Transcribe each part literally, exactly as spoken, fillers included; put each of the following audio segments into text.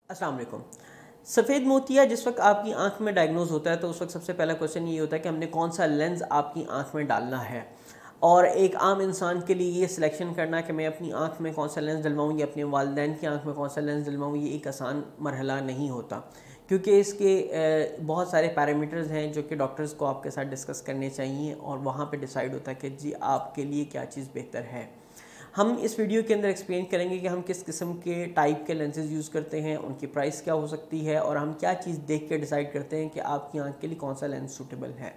अस्सलाम वालेकुम। सफ़ेद मोतिया जिस वक्त आपकी आंख में डायग्नोज होता है तो उस वक्त सबसे पहला क्वेश्चन ये होता है कि हमने कौन सा लेंस आपकी आंख में डालना है। और एक आम इंसान के लिए ये सिलेक्शन करना कि मैं अपनी आंख में कौन सा लेंस डलवाऊँ या अपने वालिदैन की आंख में कौन सा लेंस डलवाऊँ, ये एक आसान मरहला नहीं होता, क्योंकि इसके बहुत सारे पैरामीटर्स हैं जो कि डॉक्टर्स को आपके साथ डिस्कस करने चाहिए और वहाँ पे डिसाइड होता है कि जी आपके लिए क्या चीज़ बेहतर है। हम इस वीडियो के अंदर एक्सप्लेन करेंगे कि हम किस किस्म के टाइप के लेंसेज यूज़ करते हैं, उनकी प्राइस क्या हो सकती है और हम क्या चीज़ देख के डिसाइड करते हैं कि आपकी आंख के लिए कौन सा लेंस सूटेबल है।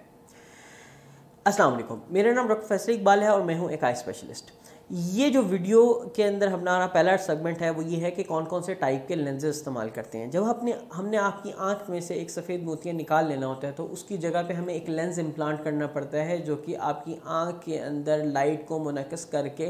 अस्सलाम वालेकुम, मेरा नाम डॉक्टर फैसल इकबाल है और मैं हूं एक आई स्पेशलिस्ट। ये जो वीडियो के अंदर हमारा पहला सेगमेंट है वो ये है कि कौन कौन से टाइप के लेंसेज इस्तेमाल करते हैं। जब अपने हमने आपकी आंख में से एक सफ़ेद मोतिया निकाल लेना होता है तो उसकी जगह पे हमें एक लेंस इम्प्लांट करना पड़ता है जो कि आपकी आंख के अंदर लाइट को मुनक्किस करके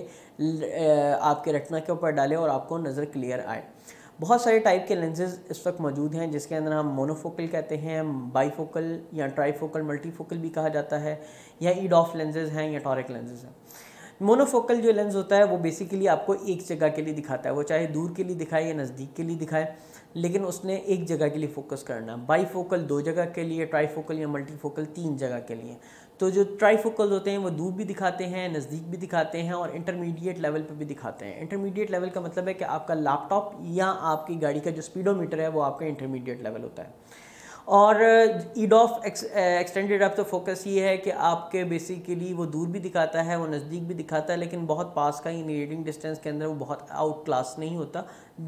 आपके रेटिना के ऊपर डाले और आपको नज़र क्लियर आए। बहुत सारे टाइप के लेंसेज इस वक्त मौजूद हैं जिसके अंदर हम मोनोफोकल कहते हैं, बाईफोकल या ट्राईफोकल, मल्टीफोकल भी कहा जाता है, या ईड ऑफ लेंसेज हैं या टॉरिक लेंसेज हैं। मोनोफोकल जो लेंस होता है वो बेसिकली आपको एक जगह के लिए दिखाता है, वो चाहे दूर के लिए दिखाए या नज़दीक के लिए दिखाए, लेकिन उसने एक जगह के लिए फोकस करना। बाईफोकल दो जगह के लिए, ट्राईफोकल या मल्टीफोकल तीन जगह के लिए। तो जो ट्राईफोकल होते हैं वो दूर भी दिखाते हैं, नज़दीक भी दिखाते हैं और इंटरमीडिएट लेवल पर भी दिखाते हैं। इंटरमीडिएट लेवल का मतलब है कि आपका लैपटॉप या आपकी गाड़ी का जो स्पीडोमीटर है वो आपका इंटरमीडिएट लेवल होता है। और EDOF extended depth of focus ये है कि आपके बेसिकली वो दूर भी दिखाता है, वो नज़दीक भी दिखाता है, लेकिन बहुत पास का, इन रीडिंग डिस्टेंस के अंदर वो बहुत आउट क्लास नहीं होता।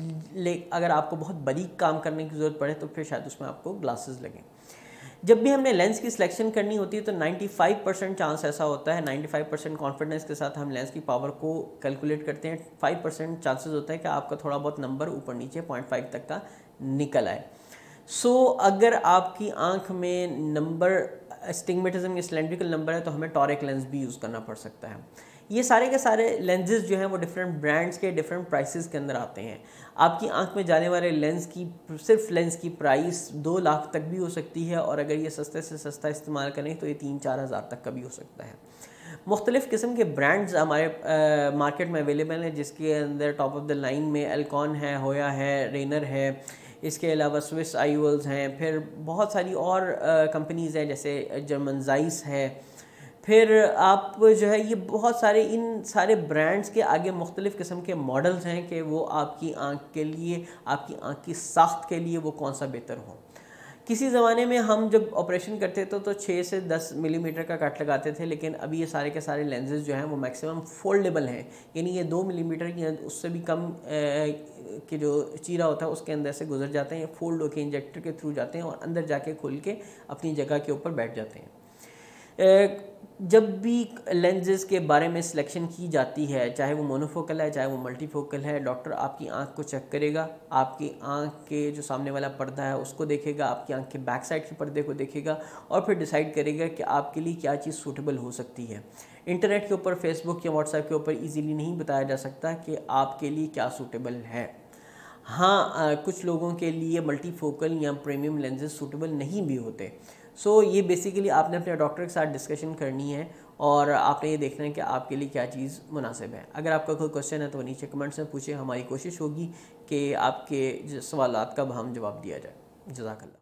ले अगर आपको बहुत बारीक काम करने की ज़रूरत पड़े तो फिर शायद उसमें आपको ग्लासेस लगें। जब भी हमने लेंस की सिलेक्शन करनी होती है तो पचानवे परसेंट चांस ऐसा होता है, पचानवे परसेंट कॉन्फिडेंस के साथ हम लेंस की पावर को कैलकुलेट करते हैं। पाँच परसेंट चांसेस होता है कि आपका थोड़ा बहुत नंबर ऊपर नीचे पॉइंट फाइव तक का निकल आए। सो so, अगर आपकी आंख में नंबर अस्टिग्मेटिज्म या सिलेंड्रिकल नंबर है तो हमें टॉरिक लेंस भी यूज़ करना पड़ सकता है। ये सारे के सारे लेंसेज जो हैं वो डिफरेंट ब्रांड्स के डिफरेंट प्राइसेस के अंदर आते हैं। आपकी आंख में जाने वाले लेंस की सिर्फ लेंस की प्राइस दो लाख तक भी हो सकती है और अगर ये सस्ते से सस्ता इस्तेमाल करें तो ये तीन चार हज़ार तक का भी हो सकता है। मुख्तलिफ़ किस्म के ब्रांड्स हमारे आ, मार्केट में अवेलेबल हैं, जिसके अंदर टॉप ऑफ द लाइन में एल्कॉन है, होया है, रेनर है, इसके अलावा स्विस आईवल्स हैं, फिर बहुत सारी और कंपनीज़ हैं जैसे जर्मन जाइस है। फिर आप जो है ये बहुत सारे इन सारे ब्रांड्स के आगे मुख्तलिफ़ किस्म के मॉडल्स हैं कि वो आपकी आंख के लिए, आपकी आंख की साख्त के लिए वो कौन सा बेहतर हो। किसी ज़माने में हम जब ऑपरेशन करते थे तो छः से दस मिलीमीटर का कट लगाते थे, लेकिन अभी ये सारे के सारे लेंसेज जो हैं वो मैक्सिमम फोल्डेबल हैं, यानी ये दो मिलीमीटर या उससे भी कम कि जो चीरा होता है उसके अंदर से गुजर जाते हैं, फोल्ड होकर इंजेक्टर के थ्रू जाते हैं और अंदर जाके खुल के अपनी जगह के ऊपर बैठ जाते हैं। जब भी लेंसेज के बारे में सिलेक्शन की जाती है, चाहे वो मोनोफोकल है चाहे वो मल्टीफोकल है, डॉक्टर आपकी आंख को चेक करेगा, आपकी आंख के जो सामने वाला पर्दा है उसको देखेगा, आपकी आंख के बैक साइड के पर्दे को देखेगा और फिर डिसाइड करेगा कि आपके लिए क्या चीज़ सूटेबल हो सकती है। इंटरनेट के ऊपर, फेसबुक या व्हाट्सएप के ऊपर ईजीली नहीं बताया जा सकता कि आपके लिए क्या सूटेबल है। हाँ, कुछ लोगों के लिए मल्टीफोकल या प्रीमियम लेंसेज सूटेबल नहीं भी होते। सो so, ये बेसिकली आपने अपने डॉक्टर के साथ डिस्कशन करनी है और आपने ये देखना है कि आपके लिए क्या चीज़ मुनासिब है। अगर आपका कोई क्वेश्चन है तो नीचे कमेंट्स में पूछें, हमारी कोशिश होगी कि आपके सवालात का हम जवाब दिया जाए। जज़ाकल्लाह।